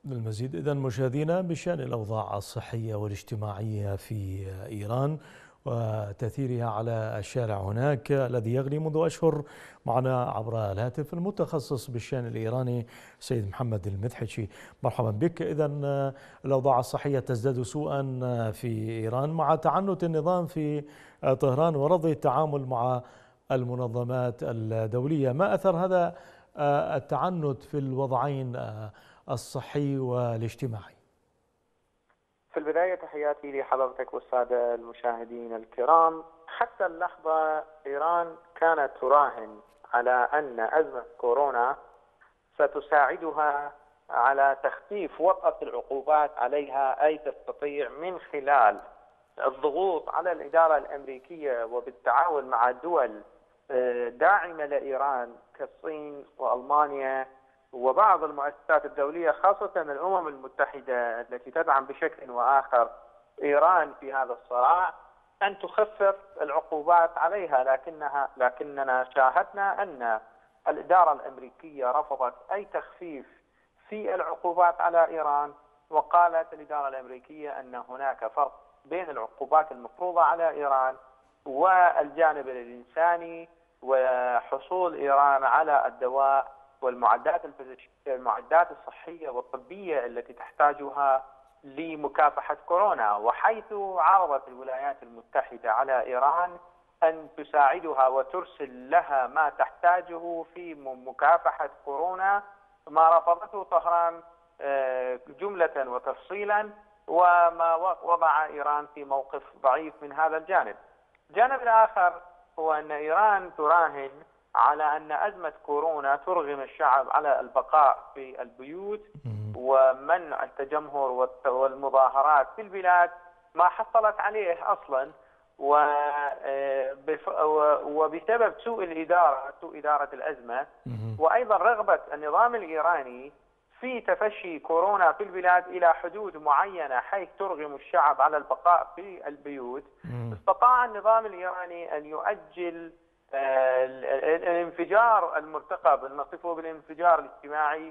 للمزيد إذن مشاهدينا بشأن الأوضاع الصحية والاجتماعية في إيران وتأثيرها على الشارع هناك الذي يغلي منذ أشهر، معنا عبر الهاتف المتخصص بالشأن الإيراني سيد محمد المدحشي. مرحبا بك. إذن الأوضاع الصحية تزداد سوءا في إيران مع تعنت النظام في طهران ورفض التعامل مع المنظمات الدولية. ما أثر هذا التعنت في الوضعين الصحي والاجتماعي؟ في البداية تحياتي لحضرتك والسادة المشاهدين الكرام. حتى اللحظة إيران كانت تراهن على أن أزمة كورونا ستساعدها على تخفيف وطأة العقوبات عليها، أي تستطيع من خلال الضغوط على الإدارة الأمريكية وبالتعاون مع دول داعمة لإيران كالصين وألمانيا وبعض المؤسسات الدولية، خاصة الأمم المتحدة التي تدعم بشكل وآخر إيران في هذا الصراع، أن تخفف العقوبات عليها. لكننا شاهدنا أن الإدارة الأمريكية رفضت أي تخفيف في العقوبات على إيران، وقالت الإدارة الأمريكية أن هناك فرق بين العقوبات المفروضة على إيران والجانب الإنساني وحصول إيران على الدواء والمعدات الصحية والطبية التي تحتاجها لمكافحة كورونا. وحيث عرضت الولايات المتحدة على إيران أن تساعدها وترسل لها ما تحتاجه في مكافحة كورونا، ما رفضته طهران جملة وتفصيلا، وما وضع إيران في موقف ضعيف من هذا الجانب. الجانب الآخر هو أن إيران تراهن على أن أزمة كورونا ترغم الشعب على البقاء في البيوت ومنع التجمهر والمظاهرات في البلاد، ما حصلت عليه أصلا، وبسبب سوء إدارة الأزمة، وأيضا رغبة النظام الإيراني في تفشي كورونا في البلاد إلى حدود معينة حيث ترغم الشعب على البقاء في البيوت. استطاع النظام الإيراني أن يؤجل الانفجار المرتقب، نصفه بالانفجار الاجتماعي،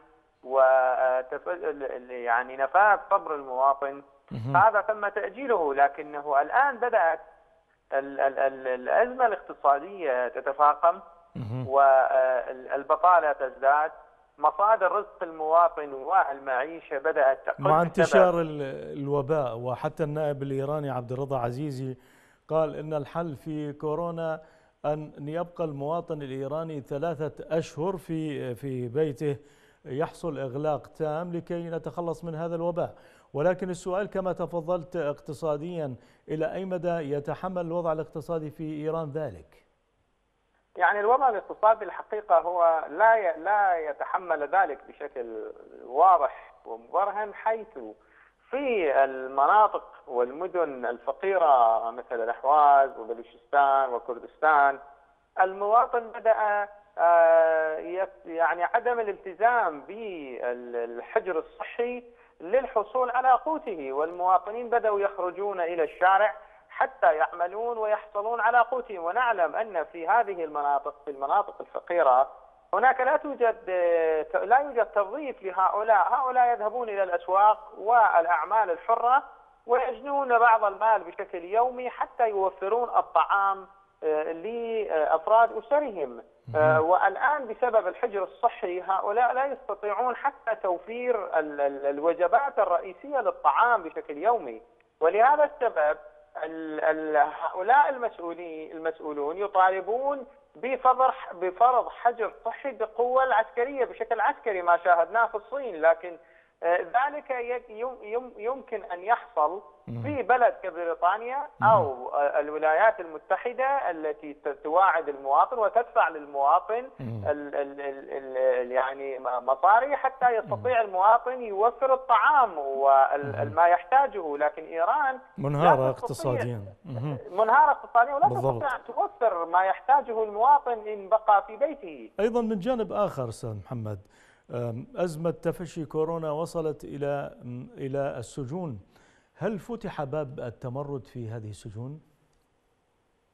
يعني نفاذ صبر المواطن. هذا تم تأجيله، لكنه الآن بدأت الأزمة الاقتصادية تتفاقم والبطالة تزداد، مصادر رزق المواطن والمعيشة بدأت تقل مع انتشار الوباء. وحتى النائب الإيراني عبد الرضا عزيزي قال إن الحل في كورونا أن يبقى المواطن الإيراني 3 أشهر في بيته، يحصل إغلاق تام لكي نتخلص من هذا الوباء. ولكن السؤال كما تفضلت اقتصاديا، إلى أي مدى يتحمل الوضع الاقتصادي في إيران ذلك؟ يعني الوضع الاقتصادي الحقيقة هو لا يتحمل ذلك بشكل واضح ومبرهن، حيث في المناطق والمدن الفقيرة مثل الأحواز وبلوشستان وكردستان المواطن بدأ يعني عدم الالتزام بالحجر الصحي للحصول على قوته، والمواطنين بدأوا يخرجون إلى الشارع حتى يعملون ويحصلون على قوتهم. ونعلم أن في هذه المناطق، في المناطق الفقيرة، هناك لا يوجد توظيف هؤلاء يذهبون إلى الأسواق والأعمال الحرة ويجنون بعض المال بشكل يومي حتى يوفرون الطعام لأفراد أسرهم. والآن بسبب الحجر الصحي هؤلاء لا يستطيعون حتى توفير الوجبات الرئيسية للطعام بشكل يومي. ولهذا السبب هؤلاء المسؤولون يطالبون بفرض حجر صحي بقوة العسكرية بشكل عسكري، ما شاهدناه في الصين. لكن ذلك يمكن أن يحصل في بلد كبريطانيا أو الولايات المتحدة التي تواعد المواطن وتدفع للمواطن يعني مصاري حتى يستطيع المواطن يوفر الطعام وما يحتاجه. لكن إيران منهارة اقتصاديا، ولا تستطيع أن توفر ما يحتاجه المواطن إن بقى في بيته. أيضا من جانب آخر أستاذ محمد، أزمة تفشي كورونا وصلت إلى السجون. هل فتح باب التمرد في هذه السجون؟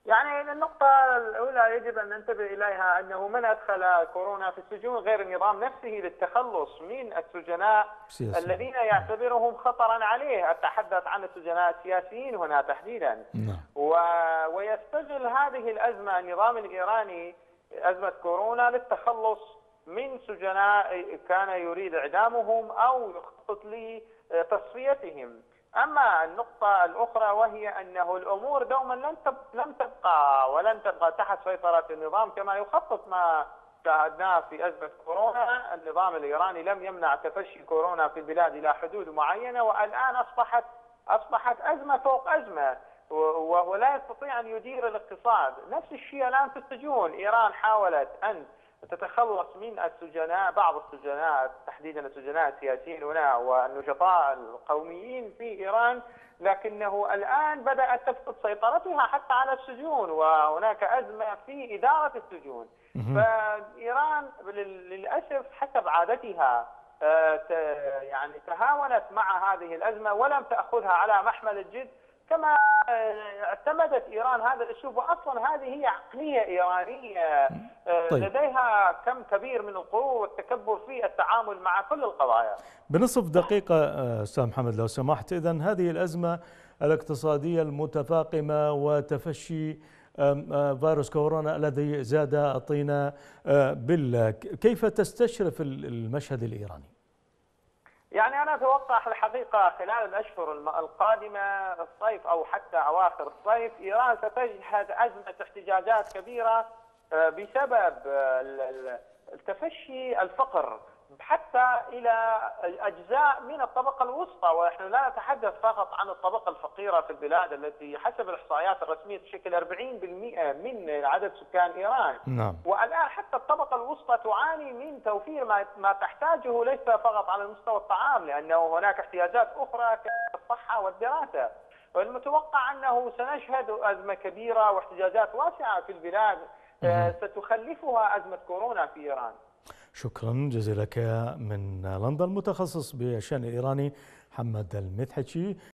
يعني النقطة الأولى يجب أن ننتبه إليها أنه من أدخل كورونا في السجون غير النظام نفسه للتخلص من السجناء سياسي. الذين يعتبرهم خطرا عليه. أتحدث عن السجناء السياسيين هنا تحديدا. نعم. ويستغل هذه الأزمة النظام الإيراني، أزمة كورونا، للتخلص من سجناء كان يريد إعدامهم أو يخطط لتصفيتهم. أما النقطة الأخرى وهي أنه الأمور دوما لم تبقى ولن تبقى تحت سيطرة النظام كما يخطط ما شاهدناه في أزمة كورونا. النظام الإيراني لم يمنع تفشي كورونا في البلاد إلى حدود معينة، والآن أصبحت أزمة فوق أزمة، وهو لا يستطيع أن يدير الاقتصاد. نفس الشيء الآن في السجون. إيران حاولت أن تتخلص من السجناء، بعض السجناء تحديدا السجناء السياسيين هنا والنشطاء القوميين في إيران، لكنه الآن بدأت تفقد سيطرتها حتى على السجون، وهناك أزمة في إدارة السجون. فإيران للأسف حسب عادتها يعني تهاونت مع هذه الأزمة ولم تأخذها على محمل الجد كما اعتمدت إيران هذا الأسلوب. وأصلا هذه هي عقلية إيرانية طيب. لديها كم كبير من الغرور والتكبر في التعامل مع كل القضايا. بنصف دقيقة أستاذ محمد لو سمحت، إذن هذه الأزمة الاقتصادية المتفاقمة وتفشي فيروس كورونا الذي زاد الطين بلة، كيف تستشرف المشهد الإيراني؟ يعني أنا أتوقع الحقيقة خلال الأشهر القادمة، الصيف أو حتى أواخر الصيف، إيران ستشهد أزمة احتجاجات كبيرة بسبب تفشي الفقر حتى إلى أجزاء من الطبقة الوسطى. ونحن لا نتحدث فقط عن الطبقة الفقيرة في البلاد التي حسب الإحصائيات الرسمية تشكل 40% من عدد سكان إيران. نعم. والآن حتى الطبقة الوسطى تعاني من توفير ما تحتاجه، ليس فقط على مستوى الطعام، لأنه هناك احتياجات أخرى كالصحة والدراسة. والمتوقع أنه سنشهد أزمة كبيرة واحتجاجات واسعة في البلاد ستخلفها أزمة كورونا في إيران. شكرا جزيلا لك من لندن، متخصص بالشأن الإيراني محمد المدحجي.